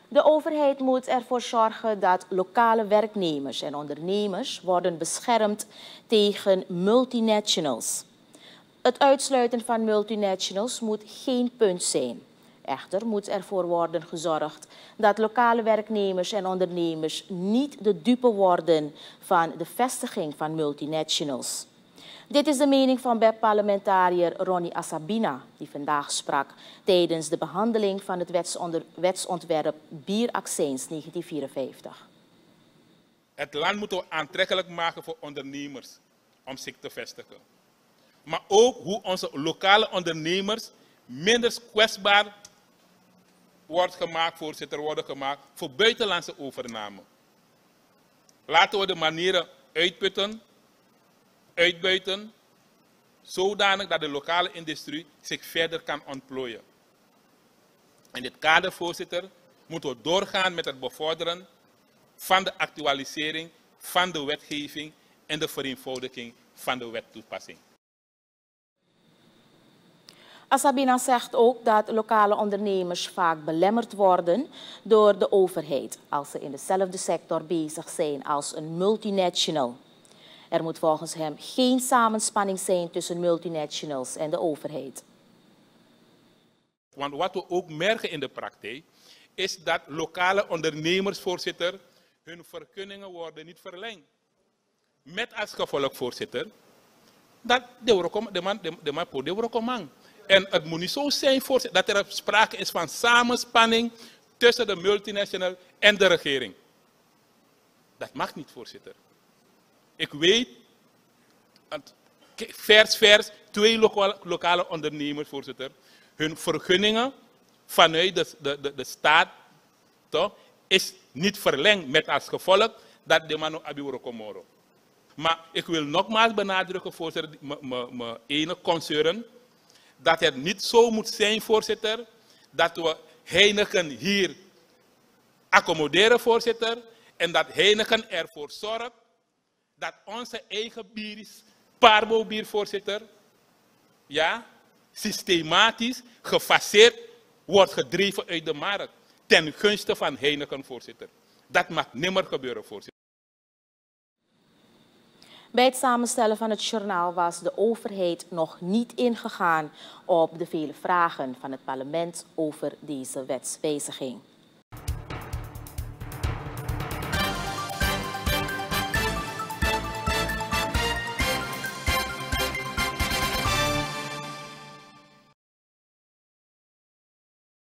De overheid moet ervoor zorgen dat lokale werknemers en ondernemers worden beschermd tegen multinationals. Het uitsluiten van multinationals moet geen punt zijn. Echter moet ervoor worden gezorgd dat lokale werknemers en ondernemers niet de dupe worden van de vestiging van multinationals. Dit is de mening van BEP-parlementariër Ronnie Assabina, die vandaag sprak tijdens de behandeling van het wetsontwerp Bieraccijns 1954. Het land moeten we aantrekkelijk maken voor ondernemers om zich te vestigen. Maar ook hoe onze lokale ondernemers minder kwetsbaar worden gemaakt voor buitenlandse overname. Laten we de manieren uitbuiten, zodanig dat de lokale industrie zich verder kan ontplooien. In dit kader, voorzitter, moeten we doorgaan met het bevorderen van de actualisering van de wetgeving en de vereenvoudiging van de wettoepassing. Assabina zegt ook dat lokale ondernemers vaak belemmerd worden door de overheid als ze in dezelfde sector bezig zijn als een multinational. Er moet volgens hem geen samenspanning zijn tussen multinationals en de overheid. Want wat we ook merken in de praktijk is dat lokale ondernemers, voorzitter, hun vergunningen worden niet verlengd. Met als gevolg, voorzitter, dat de man. En het moet niet zo zijn, voorzitter, dat er sprake is van samenspanning tussen de multinational en de regering. Dat mag niet, voorzitter. Ik weet, vers, 2 lokale ondernemers, voorzitter, hun vergunningen vanuit de staat toch, is niet verlengd met als gevolg dat de man abiworo komoro. Maar ik wil nogmaals benadrukken, voorzitter, mijn ene concern, dat het niet zo moet zijn, voorzitter, dat we Heineken hier accommoderen, voorzitter, en dat Heineken ervoor zorgt dat onze eigen bier is, Parbo-bier, voorzitter, ja, systematisch, gefaseerd wordt gedreven uit de markt, ten gunste van Heineken, voorzitter. Dat mag nimmer gebeuren, voorzitter. Bij het samenstellen van het journaal was de overheid nog niet ingegaan op de vele vragen van het parlement over deze wetswijziging.